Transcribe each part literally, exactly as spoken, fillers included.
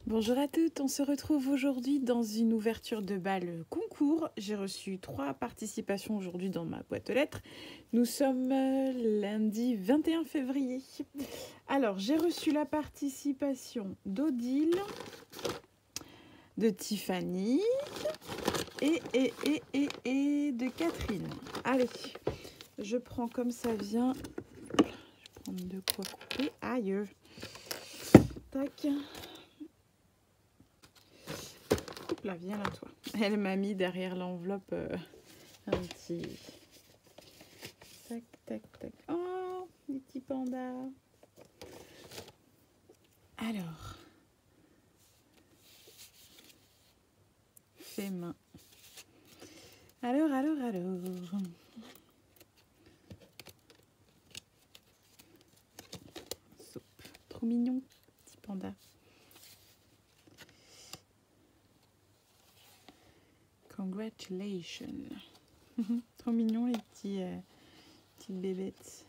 Bonjour à toutes, on se retrouve aujourd'hui dans une ouverture de bal concours. J'ai reçu trois participations aujourd'hui dans ma boîte aux lettres. Nous sommes lundi vingt et un février. Alors, j'ai reçu la participation d'Odile, de Tiffany et, et, et, et, et de Catherine. Allez, je prends comme ça vient. Je vais prendre de quoi couper. Aïe. Tac. Là, viens là, toi. Elle m'a mis derrière l'enveloppe euh, un petit... Tac, tac, tac. Oh, les petits pandas. Alors. Fait main. Alors, alors, alors. Soupe. Trop mignon, petit panda. Congratulations. Trop mignon les petits, euh, petites bébêtes.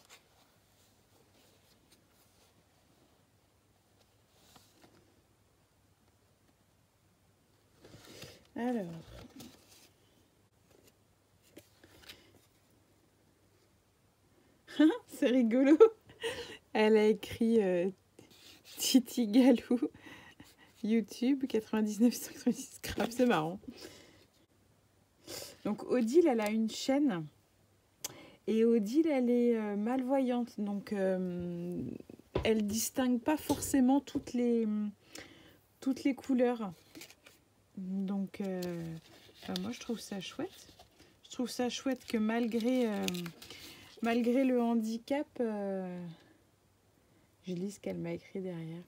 Alors. C'est rigolo. Elle a écrit euh, Titi Galou. YouTube quatre-vingt-dix-neuf cent quatre-vingt-dix scrap, c'est marrant. Donc Odile, elle a une chaîne et Odile, elle est euh, malvoyante, donc euh, elle distingue pas forcément toutes les toutes les couleurs. Donc euh, enfin, moi je trouve ça chouette. Je trouve ça chouette que malgré euh, malgré le handicap, euh, je lis ce qu'elle m'a écrit derrière.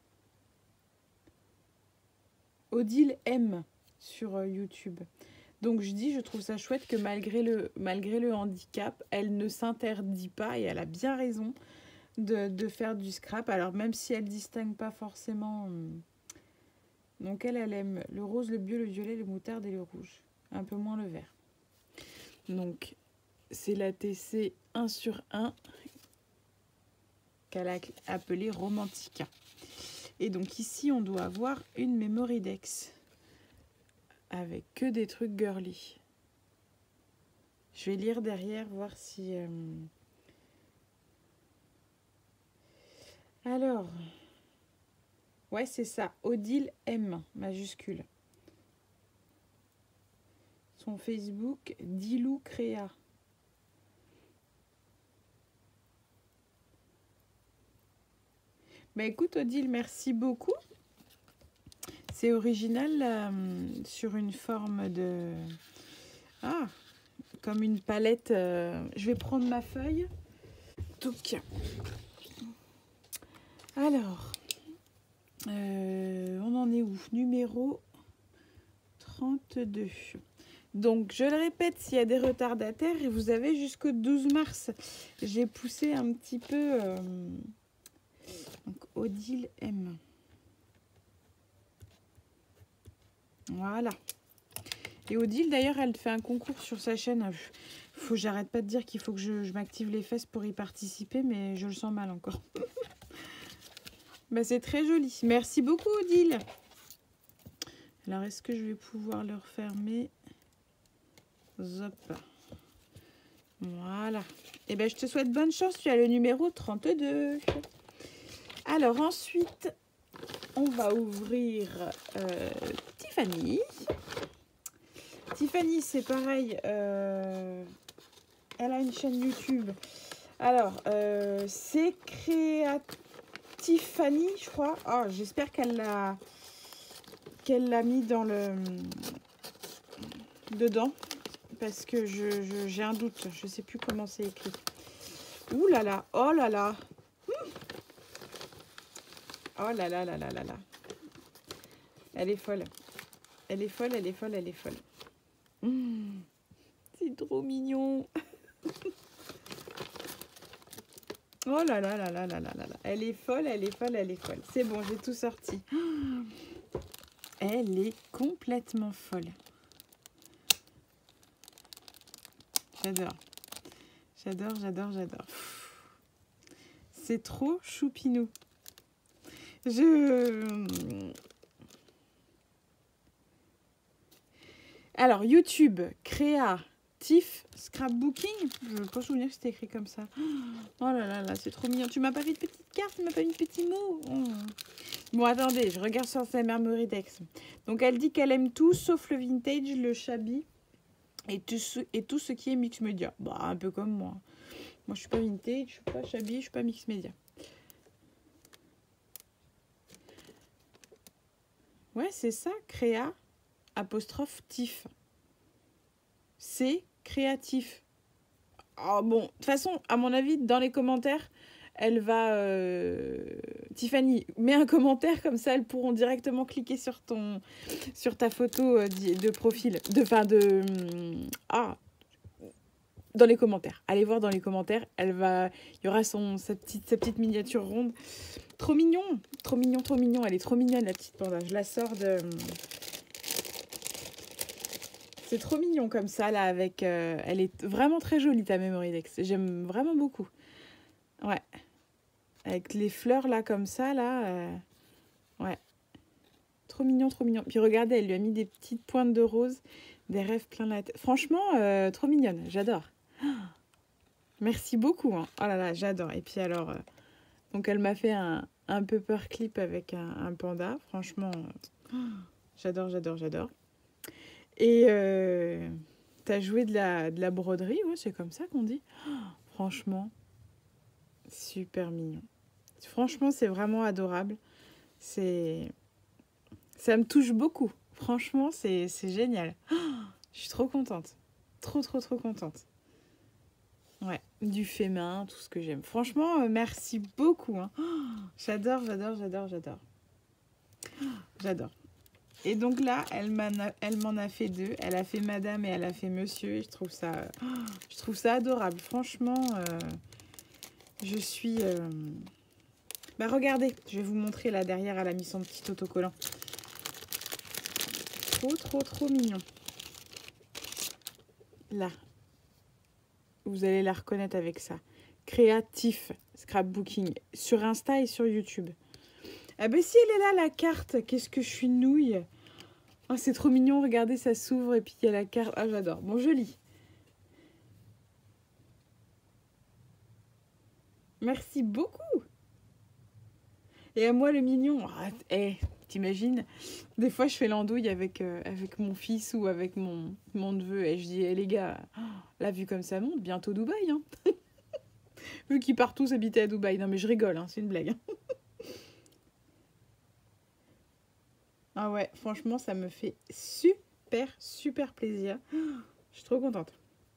Odile aime sur euh, YouTube. Donc je dis, je trouve ça chouette que malgré le, malgré le handicap, elle ne s'interdit pas, et elle a bien raison, de, de faire du scrap. Alors même si elle ne distingue pas forcément... Donc elle, elle aime le rose, le bleu, le violet, le moutarde et le rouge. Un peu moins le vert. Donc c'est la T C un sur un qu'elle a appelée Romantica. Et donc ici, on doit avoir une Memoridex. Avec que des trucs girly. Je vais lire derrière, voir si... Euh... Alors... Ouais, c'est ça. Odile M, majuscule. Son Facebook, Dilou Créa. Bah écoute, Odile, merci beaucoup. C'est original euh, sur une forme de... Ah, comme une palette. Euh... Je vais prendre ma feuille. Donc, alors, euh, on en est où? Numéro trente-deux. Donc, je le répète, s'il y a des retardataires, et vous avez jusqu'au douze mars. J'ai poussé un petit peu... Euh... Donc, Odile M. Voilà. Et Odile, d'ailleurs, elle fait un concours sur sa chaîne. Faut, j'arrête pas de dire qu'il faut que je, je m'active les fesses pour y participer, mais je le sens mal encore. Bah, c'est très joli. Merci beaucoup, Odile. Alors, est-ce que je vais pouvoir le refermer? Zop. Voilà. Et ben, je te souhaite bonne chance. Tu as le numéro trente-deux. Alors, ensuite, on va ouvrir euh, Tiffany. Tiffany, c'est pareil. Euh, elle a une chaîne YouTube. Alors, euh, c'est Créatifany, je crois. Oh, j'espère qu'elle l'a qu'elle l'a mis dans le dedans. Parce que je, je, j'ai un doute. Je ne sais plus comment c'est écrit. Ouh là là. Oh là là. Oh là là là là là là. Elle est folle. Elle est folle, elle est folle, elle est folle. Mmh, c'est trop mignon. Oh là là là là là là là là. Elle est folle, elle est folle, elle est folle. C'est bon, j'ai tout sorti. Elle est complètement folle. J'adore. J'adore, j'adore, j'adore. C'est trop choupinou. Je... Alors, YouTube, créatif, scrapbooking. Je ne veux pas souvenir que c'était écrit comme ça. Oh là là là, c'est trop mignon. Tu m'as pas fait de petite carte, tu m'as pas mis de petits mots. Oh. Bon, attendez, je regarde sur sa Meridex. Donc, elle dit qu'elle aime tout, sauf le vintage, le shabby et tout ce, et tout ce qui est mix média. Bah, un peu comme moi. Moi, je suis pas vintage, je suis pas shabby, je suis pas mix média. Ouais, c'est ça, créa, apostrophe tif. C'est créatif. Oh, bon, de toute façon, à mon avis, dans les commentaires, elle va... Euh... Tiffany, mets un commentaire, comme ça, elles pourront directement cliquer sur, ton... sur ta photo de profil. De, enfin, de... Ah, dans les commentaires. Allez voir dans les commentaires. Elle va... Il y aura son... sa, petite... sa petite miniature ronde. Trop mignon, trop mignon, trop mignon. Elle est trop mignonne, la petite panda. Je la sors de... C'est trop mignon comme ça, là, avec... Euh... Elle est vraiment très jolie, ta Meridex. J'aime vraiment beaucoup. Ouais. Avec les fleurs, là, comme ça, là. Euh... Ouais. Trop mignon, trop mignon. Puis regardez, elle lui a mis des petites pointes de rose. Des rêves plein la tête. Franchement, euh, trop mignonne. J'adore. Oh, merci beaucoup. Hein. Oh là là, j'adore. Et puis alors... Euh... Donc, elle m'a fait un, un paperclip avec un, un panda. Franchement, euh, j'adore, j'adore, j'adore. Et euh, t'as joué de la, de la broderie, ouais, c'est comme ça qu'on dit. Oh, franchement, super mignon. Franchement, c'est vraiment adorable. C'est... Ça me touche beaucoup. Franchement, c'est, c'est génial. Oh, je suis trop contente. Trop, trop, trop contente. Ouais, du fait main, tout ce que j'aime. Franchement, euh, merci beaucoup. Hein. Oh, j'adore, j'adore, j'adore, j'adore. Oh, j'adore. Et donc là, elle m'en a, elle m'en a fait deux. Elle a fait madame et elle a fait monsieur. Et je trouve ça, oh, je trouve ça adorable. Franchement, euh, je suis... Euh... Bah regardez, je vais vous montrer là derrière, elle a mis son petit autocollant. Trop, trop, trop mignon. Là. Vous allez la reconnaître avec ça. Créatif scrapbooking sur Insta et sur YouTube. Ah ben si elle est là, la carte. Qu'est-ce que je suis nouille. Oh, c'est trop mignon. Regardez, ça s'ouvre et puis il y a la carte. Ah, j'adore. Bon, je lis. Merci beaucoup. Et à moi, le mignon. Ah, hey, t'imagines? Des fois, je fais l'andouille avec, euh, avec mon fils ou avec mon, mon neveu. Et je dis, hey, les gars, oh, la vue comme ça monte, bientôt Dubaï. Hein. Vu qu'ils partent tous habiter à Dubaï. Non, mais je rigole, hein, c'est une blague. Ah ouais, franchement, ça me fait super, super plaisir. Je suis trop contente.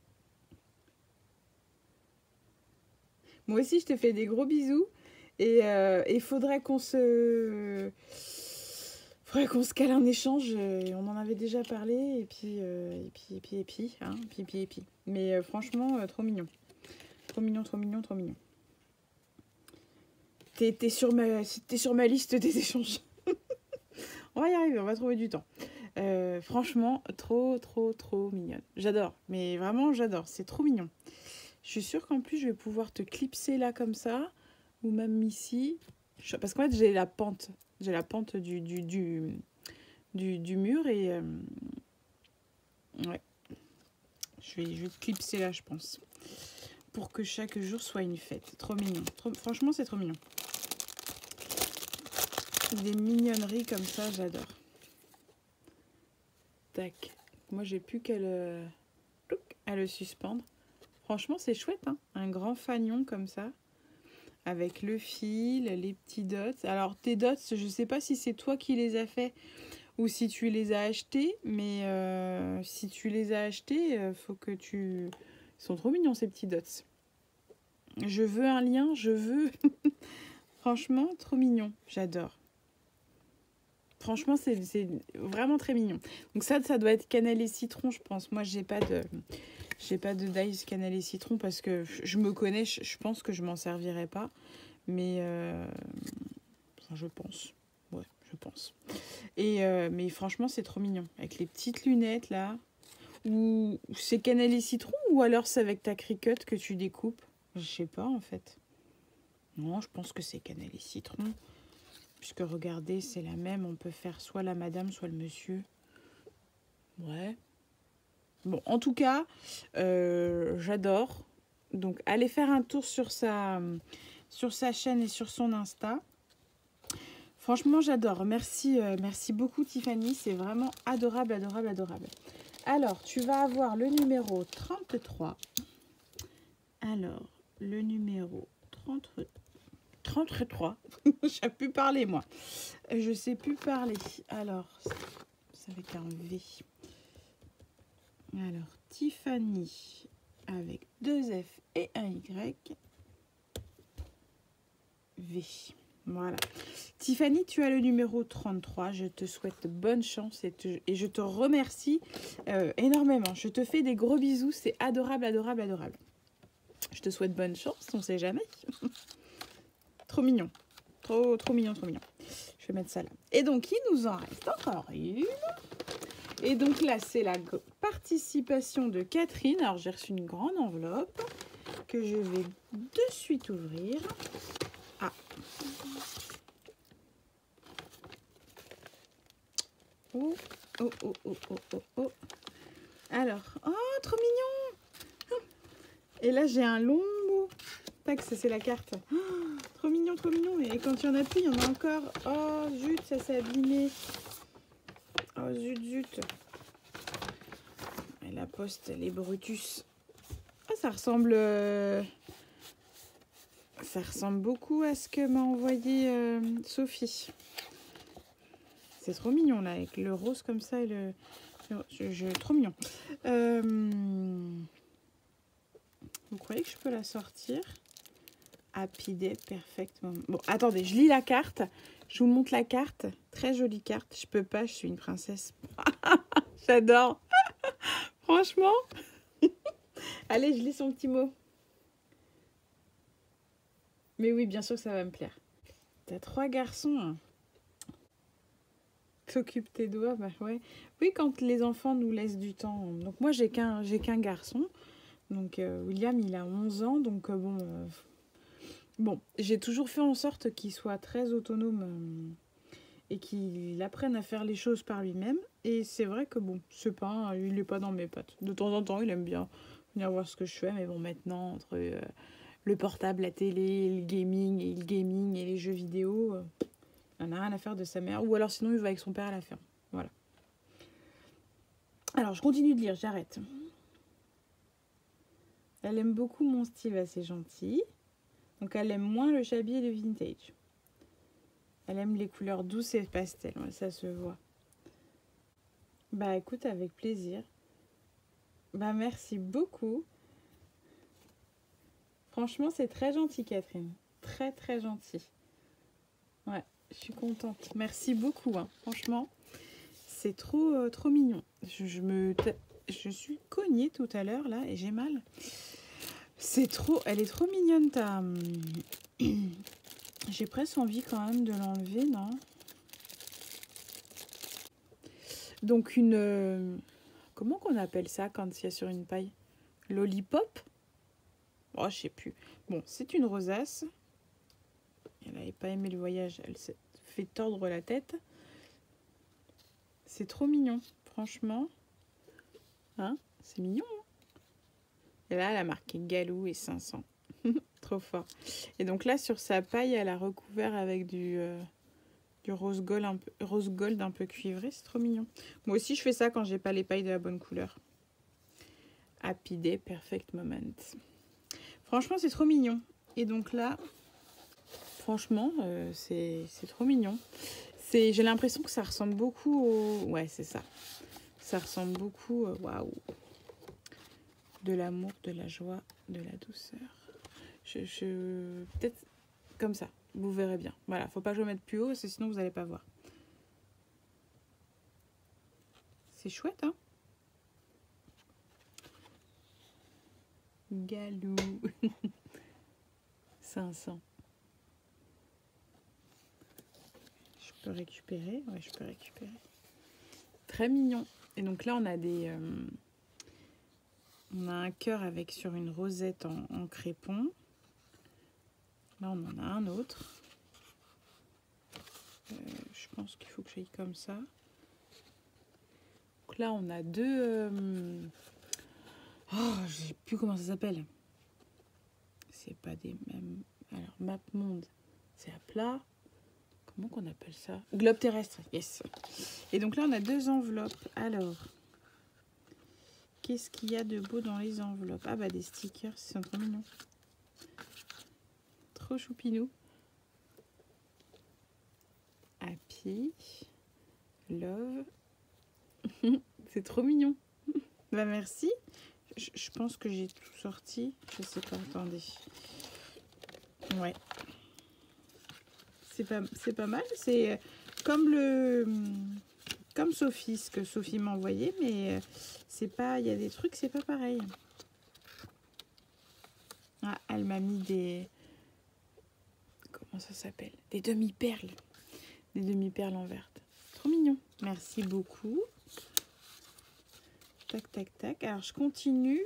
Moi aussi, je te fais des gros bisous. Et il euh, faudrait qu'on se... faudrait qu'on se cale un échange. On en avait déjà parlé. Et puis, euh, et puis, et puis, et puis, hein, puis, puis, et puis. Mais euh, franchement, euh, trop mignon. Trop mignon, trop mignon, trop mignon. T'es, t'es, sur, ma, t'es sur ma liste des échanges. On va y arriver, on va trouver du temps. Euh, franchement, trop, trop, trop mignonne. J'adore, mais vraiment, j'adore. C'est trop mignon. Je suis sûre qu'en plus, je vais pouvoir te clipser là comme ça, ou même ici. Parce qu'en fait, j'ai la pente. J'ai la pente du, du, du, du, du mur et... Euh, ouais. Je vais, je vais te clipser là, je pense. Pour que chaque jour soit une fête. Trop mignon. Trop, franchement, c'est trop mignon. Des mignonneries comme ça, j'adore. Tac. Moi, j'ai plus qu'à le... à le suspendre. Franchement, c'est chouette, hein. Un grand fanion comme ça. Avec le fil, les petits dots. Alors, tes dots, je sais pas si c'est toi qui les as fait ou si tu les as achetés. Mais euh, si tu les as achetés, euh, faut que tu... Ils sont trop mignons, ces petits dots. Je veux un lien, je veux... Franchement, trop mignon. J'adore. Franchement, c'est, c'est vraiment très mignon. Donc ça, ça doit être cannelle et citron, je pense. Moi, j'ai pas de... J'ai pas de dice cannelle et citron parce que je me connais, je, je pense que je m'en servirai pas. Mais euh, enfin, je pense. Ouais, je pense. Et euh, mais franchement, c'est trop mignon. Avec les petites lunettes là. Ou c'est cannelle et citron ou alors c'est avec ta Cricut que tu découpes. Je sais pas en fait. Non, je pense que c'est cannelle et citron. Puisque regardez, c'est la même. On peut faire soit la madame, soit le monsieur. Ouais. Bon, en tout cas, euh, j'adore. Donc, allez faire un tour sur sa, sur sa chaîne et sur son Insta. Franchement, j'adore. Merci, euh, merci beaucoup, Tiffany. C'est vraiment adorable, adorable, adorable. Alors, tu vas avoir le numéro trente-trois. Alors, le numéro trente, trente-trois. Je sais plus parler, moi. Je sais plus parler. Alors, c'est avec un V. Alors, Tiffany avec deux F et un Y. V. Voilà. Tiffany, tu as le numéro trente-trois. Je te souhaite bonne chance et, te, et je te remercie euh, énormément. Je te fais des gros bisous. C'est adorable, adorable, adorable. Je te souhaite bonne chance. On ne sait jamais. Trop mignon. Trop, trop mignon, trop mignon. Je vais mettre ça là. Et donc, il nous en reste encore une. Et donc là, c'est la participation de Catherine. Alors, j'ai reçu une grande enveloppe que je vais de suite ouvrir. Ah. Oh, oh, oh, oh, oh, oh, oh. Alors, oh, trop mignon. Et là, j'ai un long mot. Tac, ça, c'est la carte. Oh, trop mignon, trop mignon. Et quand il y en a plus, il y en a encore. Oh, zut, ça s'est abîmé. Oh, zut, zut. Et la poste, elle est Brutus. Ah, ça ressemble... Euh... Ça ressemble beaucoup à ce que m'a envoyé euh, Sophie. C'est trop mignon, là, avec le rose comme ça et le... Je, je, trop mignon. Euh... Vous croyez que je peux la sortir? Happy Day, perfect moment. Bon, attendez, je lis la carte. Je vous montre la carte. Très jolie carte. Je peux pas, je suis une princesse. J'adore. Franchement. Allez, je lis son petit mot. Mais oui, bien sûr que ça va me plaire. T'as trois garçons. Hein. T'occupes tes doigts, bah ouais. Oui, quand les enfants nous laissent du temps. Donc moi, j'ai qu'un j'ai qu'un garçon. Donc euh, William, il a onze ans. Donc euh, bon... Euh, bon, j'ai toujours fait en sorte qu'il soit très autonome euh, et qu'il apprenne à faire les choses par lui-même. Et c'est vrai que bon, c'est pas, il n'est pas dans mes pattes. De temps en temps, il aime bien venir voir ce que je fais. Mais bon, maintenant, entre euh, le portable, la télé, le gaming et le gaming et les jeux vidéo... Euh, il n'a rien à faire de sa mère. Ou alors sinon, il va avec son père à la ferme. Voilà. Alors, je continue de lire. J'arrête. Elle aime beaucoup mon style assez gentil. Donc, elle aime moins le chablis et le vintage. Elle aime les couleurs douces et pastel. Ouais, ça se voit. Bah, écoute, avec plaisir. Bah, merci beaucoup. Franchement, c'est très gentil, Catherine. Très, très gentil. Ouais. Je suis contente. Merci beaucoup. Hein. Franchement, c'est trop, euh, trop mignon. Je, je me, je suis cognée tout à l'heure là et j'ai mal. C'est trop, elle est trop mignonne. Ta, j'ai presque envie quand même de l'enlever, non? Donc une, euh, comment qu'on appelle ça quand il y a sur une paille? Lollipop? Oh, je sais plus. Bon, c'est une rosace. Elle n'avait pas aimé le voyage. Elle s'est fait tordre la tête. C'est trop mignon, franchement. Hein? C'est mignon. Hein? Et là, elle a marqué Galou et cinq cents. Trop fort. Et donc là, sur sa paille, elle a recouvert avec du, euh, du rose gold, un peu, rose gold un peu cuivré. C'est trop mignon. Moi aussi, je fais ça quand j'ai pas les pailles de la bonne couleur. Happy Day, perfect moment. Franchement, c'est trop mignon. Et donc là, franchement, euh, c'est trop mignon. J'ai l'impression que ça ressemble beaucoup au... Ouais, c'est ça. Ça ressemble beaucoup... Waouh. De l'amour, de la joie, de la douceur. Je... je... Peut-être comme ça. Vous verrez bien. Voilà, faut pas que je le mette plus haut, parce que sinon vous n'allez pas voir. C'est chouette, hein? Galou. cinq cents. Je peux récupérer? Ouais, je peux récupérer. Très mignon. Et donc là, on a des... Euh, on a un cœur avec sur une rosette en, en crépon. Là, on en a un autre. Euh, je pense qu'il faut que j'aille comme ça. Donc là, on a deux... Euh, Oh, je sais plus comment ça s'appelle. C'est pas des mêmes... Alors, map monde, c'est à plat. Comment qu'on appelle ça? Globe terrestre, yes. Et donc là, on a deux enveloppes. Alors, qu'est-ce qu'il y a de beau dans les enveloppes? Ah bah, des stickers, c'est trop mignon. Trop choupinou. Happy, love. C'est trop mignon. Bah merci. Je, je pense que j'ai tout sorti. Je sais pas, attendez. Ouais. C'est pas, c'est pas mal. C'est comme le... Comme Sophie, ce que Sophie m'a envoyé. Mais c'est pas... Il y a des trucs, c'est pas pareil. Ah, elle m'a mis des... Comment ça s'appelle? Des demi-perles. Des demi-perles en verte. Trop mignon. Merci beaucoup. Tac, tac, tac. Alors, je continue.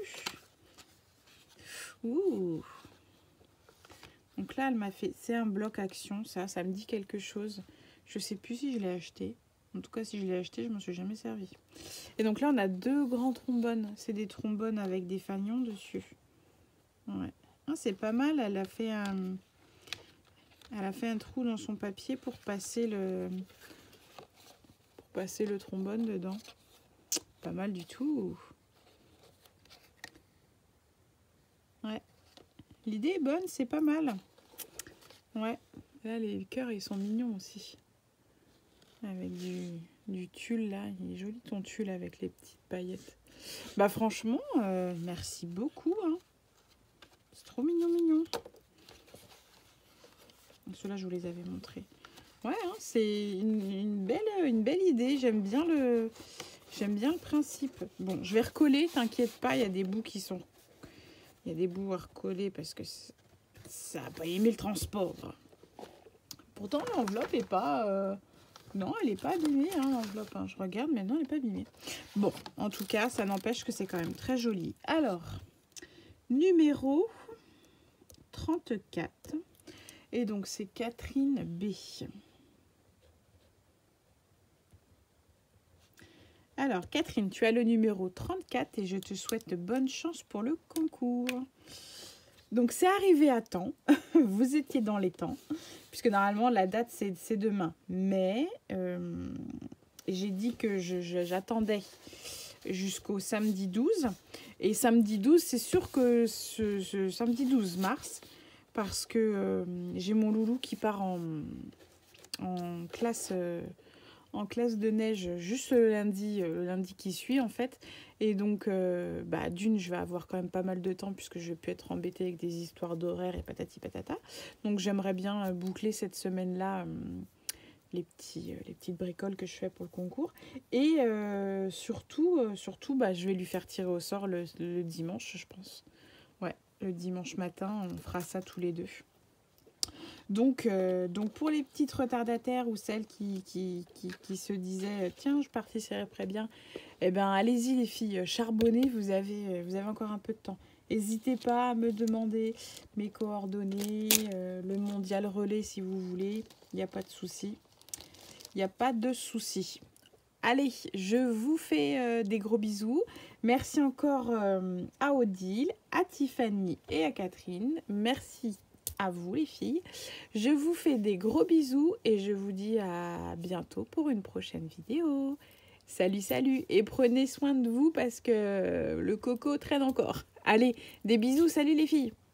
Ouh. Donc là, elle m'a fait... C'est un bloc action, ça. Ça me dit quelque chose. Je sais plus si je l'ai acheté. En tout cas, si je l'ai acheté, je m'en suis jamais servi. Et donc là, on a deux grands trombones. C'est des trombones avec des fanions dessus. Ouais. Ah, c'est pas mal. Elle a fait un... Elle a fait un trou dans son papier pour passer le... Pour passer le trombone dedans. Pas mal du tout. Ouais. L'idée est bonne, c'est pas mal. Ouais. Là, les cœurs, ils sont mignons aussi. Avec du, du tulle, là. Il est joli ton tulle avec les petites paillettes. Bah, franchement, euh, merci beaucoup. Hein. C'est trop mignon, mignon. Ceux-là, je vous les avais montrés. Ouais, hein, c'est une, une, belle, une belle idée. J'aime bien le... J'aime bien le principe. Bon, je vais recoller, t'inquiète pas, il y a des bouts qui sont... Il y a des bouts à recoller parce que ça n'a pas aimé le transport. Pourtant, l'enveloppe est pas... Euh... Non, elle n'est pas abîmée, hein, l'enveloppe. Hein. Je regarde, mais non, elle n'est pas abîmée. Bon, en tout cas, ça n'empêche que c'est quand même très joli. Alors, numéro trente-quatre. Et donc, c'est Catherine B. Alors, Catherine, tu as le numéro trente-quatre et je te souhaite bonne chance pour le concours. Donc, c'est arrivé à temps. Vous étiez dans les temps. Puisque normalement, la date, c'est demain. Mais, euh, j'ai dit que j'attendais jusqu'au samedi douze. Et samedi douze, c'est sûr que ce, ce samedi douze mars, parce que euh, j'ai mon loulou qui part en, en classe... Euh, en classe de neige juste le lundi, le lundi qui suit en fait. Et donc, euh, bah, d'une, je vais avoir quand même pas mal de temps puisque je vais plus être embêtée avec des histoires d'horaires et patati patata. Donc, j'aimerais bien boucler cette semaine-là euh, les, petits, euh, les petites bricoles que je fais pour le concours. Et euh, surtout, euh, surtout bah, je vais lui faire tirer au sort le, le dimanche, je pense. Ouais, le dimanche matin, on fera ça tous les deux. Donc, euh, donc pour les petites retardataires ou celles qui, qui, qui, qui se disaient « Tiens, je participerai bien », eh bien, allez-y les filles, charbonnez, vous avez, vous avez encore un peu de temps. N'hésitez pas à me demander mes coordonnées, euh, le mondial relais si vous voulez, il n'y a pas de souci. Il n'y a pas de souci. Allez, je vous fais euh, des gros bisous. Merci encore euh, à Odile, à Tiffany et à Catherine. Merci à vous les filles. Je vous fais des gros bisous et je vous dis à bientôt pour une prochaine vidéo. Salut, salut et prenez soin de vous parce que le coco traîne encore. Allez, des bisous, salut les filles.